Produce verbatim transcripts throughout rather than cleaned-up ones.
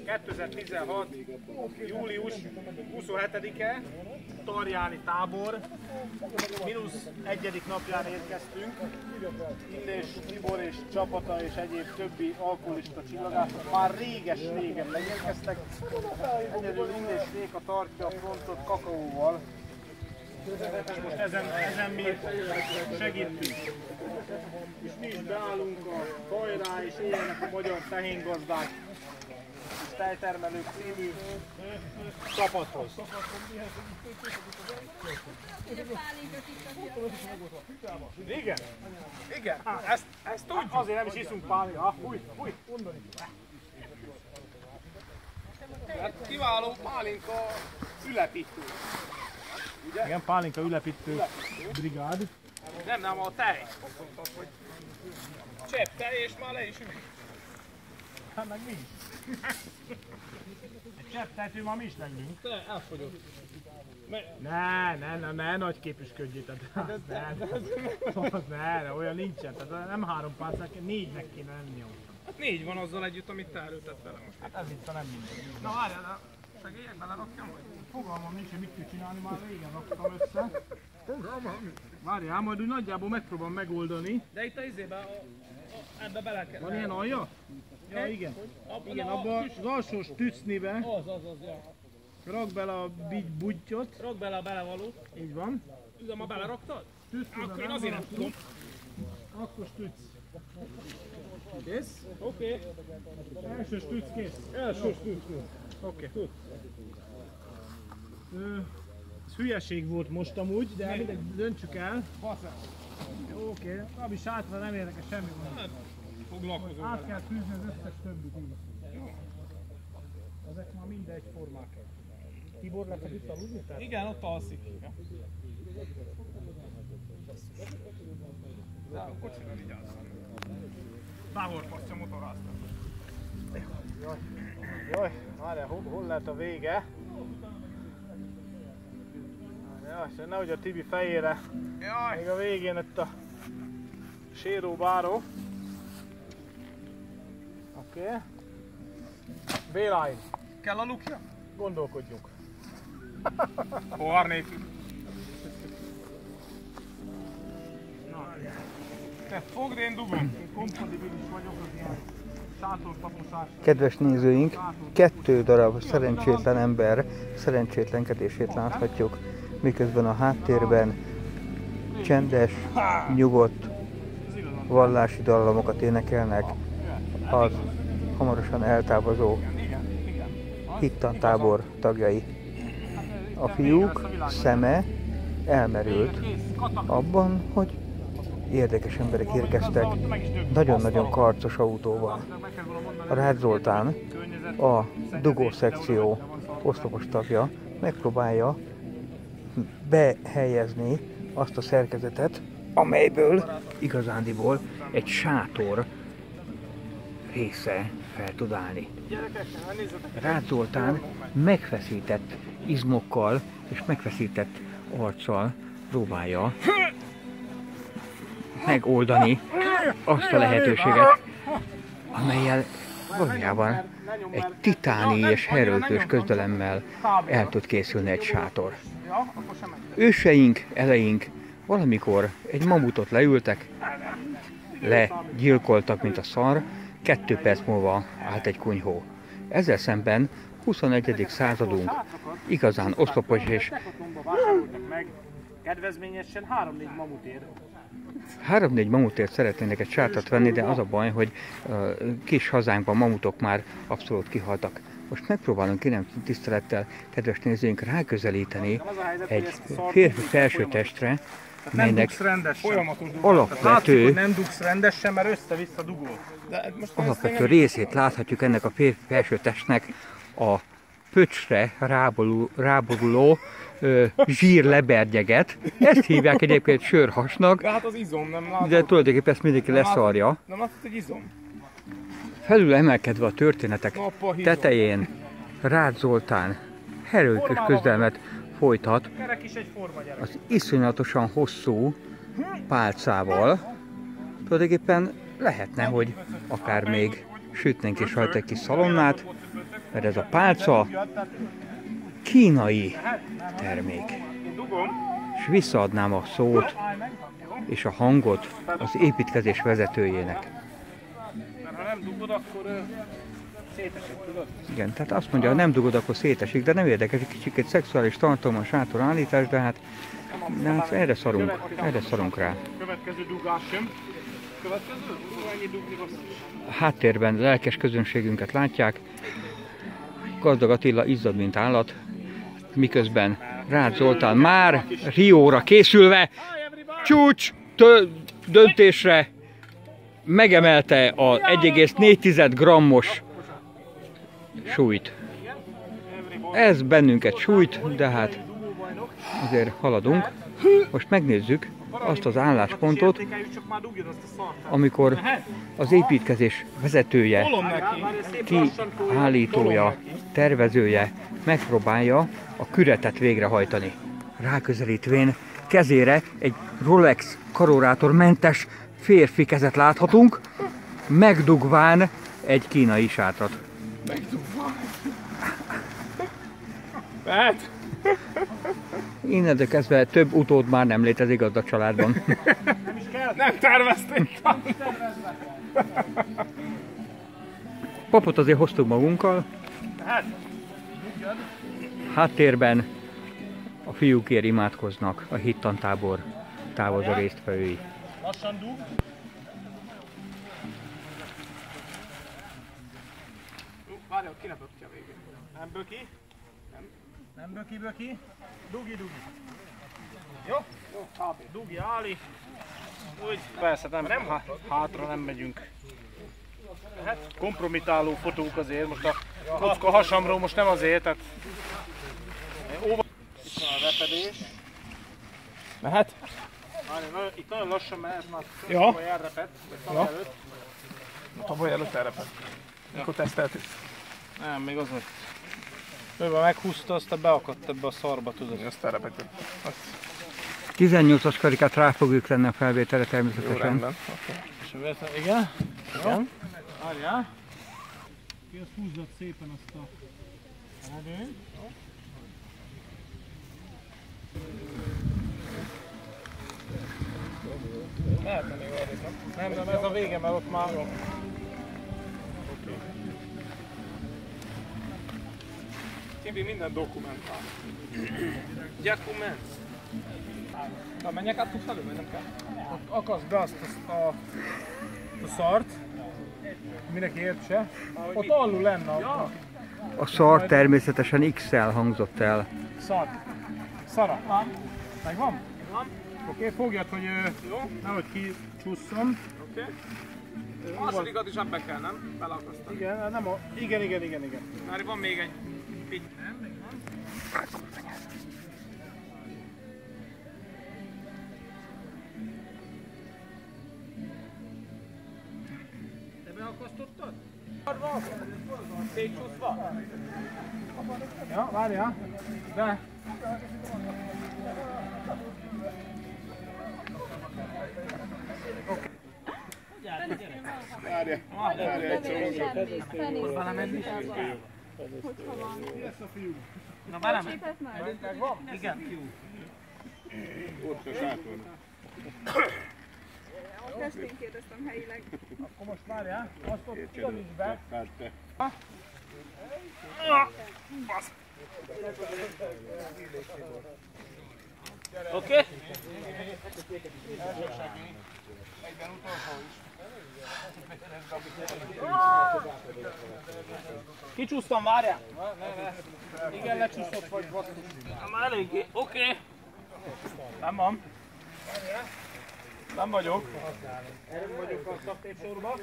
kétezer-tizenhat. július huszonhetedike, Tarjáni tábor, mínusz egyedik napján érkeztünk. Illés Tibor és csapata és egyéb többi alkoholista csillagászok már réges-régen megérkeztek. Egyedül Illés Réka tartja a frontot kakaóval. És most ezen, ezen mi segítünk. És mi is beállunk a Bajrá és éljenek a magyar tehéngazdák és tejtermelők című csapathoz. Igen? Igen, ezt, ezt tudjuk. Azért nem is iszunk pálinkát. Fúj, fúj, onnan is. Hát kiváló pálinka ülepítő. Ugye? Igen, pálinka ülepítő brigád. Nem, nem, a tej. Azt mondtad, hogy csepp tej és már le is ül. Hát meg mi is. Egy csepp tejtől már mi is lennünk. Ne, elfogyott. Ne, ne, ne, ne, nagy képüsködjétek. Ne, ne, ne, olyan nincsen. Tehát nem három pálcák, négynek kéne lenni. Hát négy van azzal együtt, amit te előtett vele most. Hát ez itt a nem mindegy. Na várjál, segélyek, belerakjam vagy? Fogalmam nincs, hogy mit kell csinálni, már régen raktam össze. Fogalmam? Várjál, majd úgy nagyjából megpróbálom megoldani. De itt a izébe, a, a, ebbe bele kell. Van ilyen alja? Ja, igen. Abba, igen, abba az alsó stücnibe. Az, az, az, ja. Rak bele a buttyot. Rak bele a belevalót. Így van. Tudom, ma beleraktad? Akkor én azért nem tudom. Akkor stüc. Kész? Oké. Okay. Első stüc kész. Első stüc kész. Oké. Okay. Ez hülyeség volt most amúgy, de mindegy, döntsük el. Oké. Okay. Abi sátra nem érdekes semmi van. Foglalkozó. Át kell tűzni az összes többit így. Ezek már mind egyformák. Tibor lefed itt aludni? Igen, ott alszik. Ja. De a kocsira vigyázzon. Távolpasztja motoráztat. Jaj, jaj, várjál, hol, hol lehet a vége? Jaj, nehogy a Tibi fejére. Jaj. Még a végén itt a séróbáró. Oké. Okay. Béláim. Kell a lukja? Gondolkodjunk. Pohár nélkül. Te fogd, én dugom. Én kompatibilis vagyok az ilyen sátorpapuszás. Kedves nézőink, kettő darab szerencsétlen ember szerencsétlenkedését láthatjuk, miközben a háttérben csendes, nyugodt vallási dallamokat énekelnek az hamarosan eltávozó hittantábor tagjai. A fiúk szeme elmerült abban, hogy érdekes emberek érkeztek nagyon-nagyon karcos autóval. A Rácz Zoltán, a dugó szekció oszlopos tagja megpróbálja behelyezni azt a szerkezetet, amelyből igazándiból egy sátor része fel tud állni. Rácz Zoltán megfeszített izmokkal és megfeszített arccal próbálja megoldani azt a lehetőséget, amellyel valójában egy titáni és erős közdelemmel el tud készülni egy sátor. Őseink, eleink valamikor egy mamutot leültek, legyilkoltak, mint a szar, kettő perc múlva állt egy kunyhó. Ezzel szemben huszonegyedik századunk igazán oszlopos és kedvezményesen három-négy mamutért. három-négy mamutért szeretnének egy sátrat venni, de az a baj, hogy uh, kis hazánkban mamutok már abszolút kihaltak. Most megpróbálunk kérem tisztelettel, kedves nézőink, ráközelíteni egy férfi felsőtestre, melynek alapvető, nem dugsz rendesen, mert össze-vissza dugol. alapvető részét láthatjuk ennek a férfi felsőtestnek a pöcsre ráboruló, ráboruló ö, zsírleberdjeget. Ezt hívják egyébként sörhasnak, de, hát az izom, nem látod? De tulajdonképpen ezt mindenki nem leszarja. Látod, nem látod, hogy izom? Felül emelkedve a történetek tetején Rácz Zoltán heroikus küzdelmet folytat az iszonyatosan hosszú pálcával. Tulajdonképpen lehetne, hogy akár még sütnénk is rajta egy kis szalonnát, mert ez a pálca kínai termék. És visszaadnám a szót és a hangot az építkezés vezetőjének. Mert ha nem dugod, akkor szétesik, tudod? Igen, tehát azt mondja, ha nem dugod, akkor szétesik, de nem érdekes, egy kicsit szexuális tartalmas sátorállítás, de hát, de hát erre szarunk, erre szarunk rá. Következő dugás jön. Következő? Ennyi dugni rossz. A háttérben lelkes közönségünket látják. Gazdag Attila izzad, mint állat, miközben Rácz Zoltán már Rióra készülve csúcs döntésre megemelte a egy egész négy grammos súlyt. Ez bennünket sújt, de hát azért haladunk. Most megnézzük azt az álláspontot, amikor az építkezés vezetője, kiállítója, tervezője megpróbálja a küretet végrehajtani. Ráközelítvén kezére egy Rolex karorátor mentes férfi kezet láthatunk, megdugván egy kínai sátrat. Megdugván? Mert? Innentől kezdve több utód már nem létezik az a családban. Nem is kell. Nem tervezték. Papot azért hoztuk magunkkal. Háttérben a fiúkért imádkoznak a hittantábor távozó résztvevői. Lassan dug. Várjál, ki ne bökje a végén. Nem böki. Nem, nem böki, böki. Dugi, dugi. Jó? Jó, dugi, áli. Úgy. Persze, nem, nem hátra nem megyünk. Kompromitáló fotók azért, most a kocka hasamról most nem azért, tehát... Óva... Itt van a repedés. Mehet? Várj, itt nagyon lassan mehet, már ja. Tavaly elrepett, vagy tavaly ja. előtt. Tavaly előtt elrepett. Ja. Mikor teszteltük? Nem, még az, hogy... Őben meghúzta, aztán beakadt ebbe a szarba, tudod. Ezt elrepett. tizennyolcas karikát rá fogjuk tenni a felvételre természetesen. Jó, rendben. Okay. Igen? Igen? Várjál. Ki azt húzzad szépen azt a redőnyt. Lehetne még arra. Nem, nem, ez a vége, mert ott már... Okay. Tibi minden dokumentál. Dokument. Na, menjek át tudsz elő, vagy nem kell? Ott akaszd be azt a, a, a szart, mindenki értse. Ott alul lenne a... A szar természetesen iksz-el hangzott el. Szar. Szara. Megvan? Van. Oké, okay, fogjad, hogy jó, nehogy kicsúszom. Oké. Okay. A másodikat is ebbe kell, nem? Beleakasztani. Igen, nem a... Igen, igen, igen, igen. Már van még egy... Nem, még van. Te beakasztottad? Szétcsúszva? Ja, várjál. De. Várjál, várjál egy szóval. Belemenni? Hogyha van. Mi lesz a fiú? Na belemenni? Megvan? Igen. Ott a sátor. Testén kérdeztem helyileg. Akkor most várjál, azt ott tudod be. Basz! Oké? Egyben utolsó is. Kicsúsztam, várjál! Igen, lecsúszott vagy basszus. Már eléggé, oké. Nem van. Nem vagyok. Nem vagyok a szaktépsorba.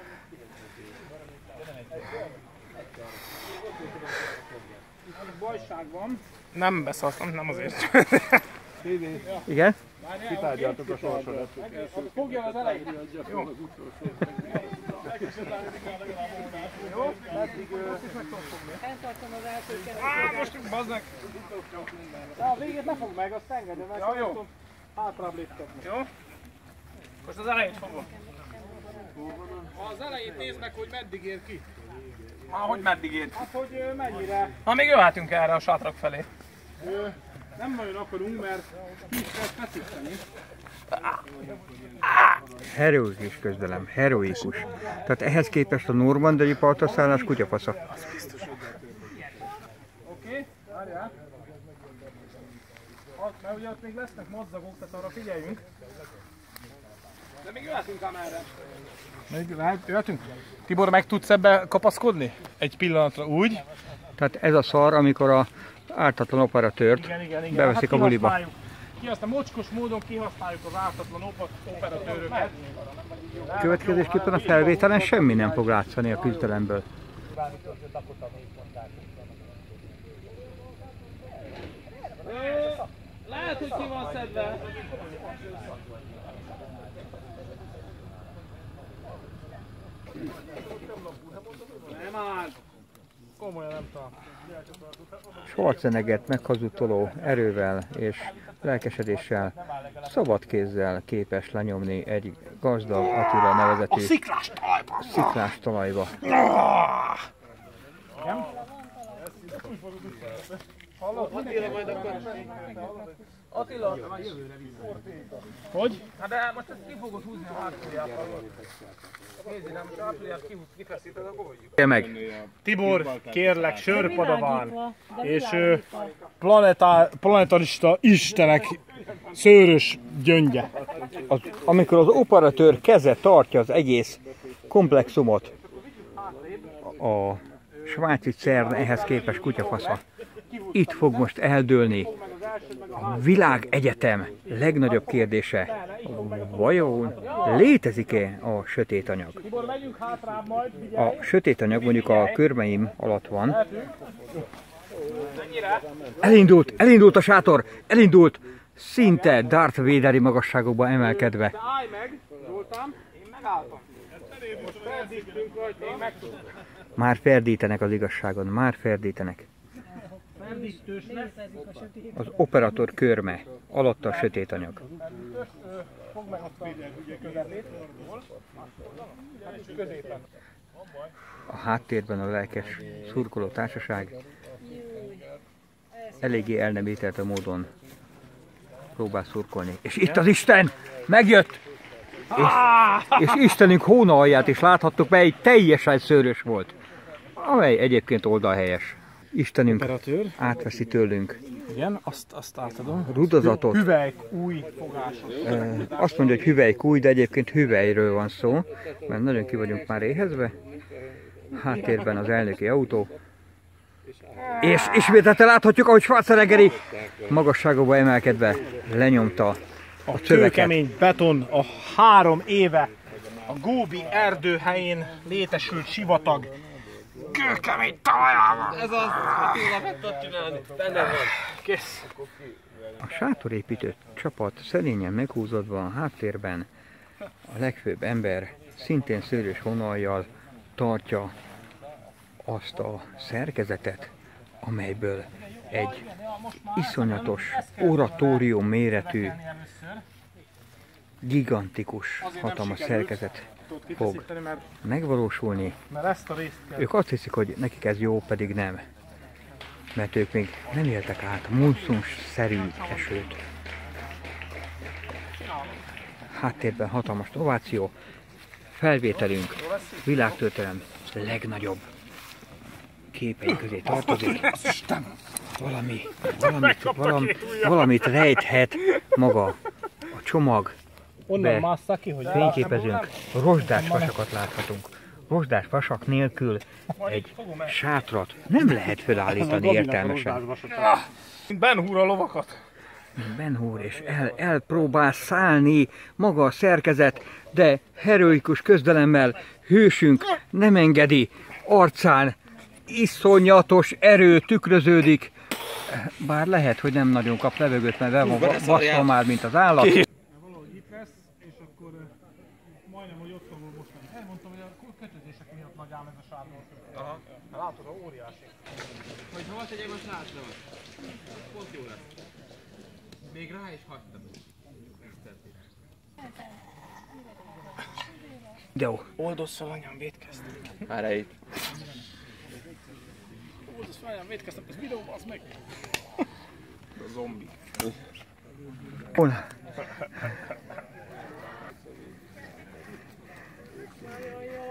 Itt bajság van. Nem beszartam, nem azért. Igen? Kitárgyaltuk a sorsodat. Fogja az elejét. Jó. Jó? Eddig ezt is meg tudom fogni. Eltartom az első keretet. Á, most bazd meg! De a végét ne fogd meg, azt engedje meg. Ja, jó. Hátrább léptetni. Jó? Most az elejét fogom. Az elejét nézd meg, hogy meddig ér ki. Már hogy meddig ért? Hát, hogy mennyire? Ha még jöhetünk erre a sátrak felé. Ö, nem nagyon akarunk, mert ki is kell feszíteni. Heroikus közdelem, heroikus. Tehát ehhez képest a normandiai partraszállás kutyafasza. Oké, várjál. Mert ugye ott még lesznek madzagok, tehát arra figyeljünk. De még jöhetünk ám erre. Még lehet, jöhetünk? Tibor, meg tudsz ebbe kapaszkodni? Egy pillanatra úgy. Tehát ez a szar, amikor a ártatlan operatőrt Igen, igen, igen. beveszik Hát a buliba. Ki azt a mocskos módon kihasználjuk az ártatlan opa- operatőröket. Következésképpen a felvételen semmi nem fog látszani a küzdelemből. Lehet, hogy ki van szedve. Nem áll. Komolyan nem tudom. Schwarzenegget meghazudtoló erővel és lelkesedéssel, szabad kézzel képes lenyomni egy gazdag Attila nevezetű Sziklás talajba! sziklás talajba. Attila majd akkor... Attila! Hogy? Hát de most ezt ki fogod húzni a hátulját. Nézd, nem a hátulját kifeszíted, akkor hagyjuk. Meg. Tibor, kérlek, sörpada van, és ö, planetá, planetarista istenek szőrös gyöngye. Az, amikor az operatőr keze tartja az egész komplexumot, a svájci cern ehhez képest kutyafasza. Itt fog most eldőlni a világegyetem legnagyobb kérdése. Vajon létezik-e a sötét anyag? Tibor, megyünk hátrább majd, A figyelj! sötét anyag mondjuk a körmeim alatt van. Elindult, elindult a sátor, elindult, szinte Darth Vaderi magasságokba emelkedve. De állj meg, Zoltán, én megálltam. Most ferdítünk vagy, még meg tudunk. Már ferdítenek az igazságon, már ferdítenek. Ferdítős lesz. Az operatőr körme, alatta a sötét anyag. Fogd meg azt a közepét. Középen. A háttérben a lelkes szurkoló társaság eléggé elnemített módon próbál szurkolni. És itt az Isten! Megjött! És, és Istenünk hóna alját is láthattuk, mely teljesen szőrös volt. Amely egyébként oldalhelyes. Istenünk Operatőr. átveszi tőlünk Igen, azt, azt átadom. rudazatot. Hüvelyk új fogásos. Azt mondja, hogy hüvelykúj, de egyébként hüvelyről van szó, mert nagyon ki vagyunk már éhezve. Háttérben az elnöki autó. És ismételten láthatjuk, ahogy Schwarzeneggeri magasságokba emelkedve lenyomta a A csöveket. kőkemény beton a három éve a Góbi erdő helyén létesült sivatag kőkemény talajával. Ez az, Attila meg tudod csinálni. Benne van. Kész. A sátorépítő csapat szerényen meghúzódva a háttérben a legfőbb ember szintén szőrös vonaljal tartja azt a szerkezetet, amelyből egy iszonyatos oratórium méretű, gigantikus, hatalmas szerkezet fog Mert, megvalósulni. mert ezt a részt kell. Ők azt hiszik, hogy nekik ez jó, pedig nem. Mert ők még nem éltek át monszunszerű esőt. Háttérben hatalmas ováció. Felvételünk világtörténelem legnagyobb képei közé tartozik. Valami, valamit, valami, valamit rejthet maga a csomag. Onnan Be másszak ki, hogy fényképezünk, rozsdás vasakat láthatunk. Rozsdás vasak nélkül egy sátrat nem lehet felállítani értelmesen. Ben Hur a lovakat. Ben Hur, és el, elpróbál szállni maga a szerkezet, de heroikus közdelemmel hősünk nem engedi, arcán iszonyatos erő tükröződik, bár lehet, hogy nem nagyon kap levegőt, mert el van vasszva már, mint az állat. Valahogy itt lesz, és akkor uh, majdnem, hogy ott fogom most meg. Elmondtam, hogy a kötözések miatt nagy ám ez a sátor. Aha. Látod, a óriási. Hogy hol tegyem a srácra? Pont jó lesz. Még rá is hagytam. Jó. Oldoz fel, anyám, vétkeztem. Erre itt. Nagyon vétkeztek az videóban, az meg. A zombi. Hol?